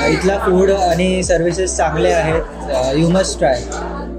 इथला फूड आणि सर्विसेस चांगले आहेत. You must try.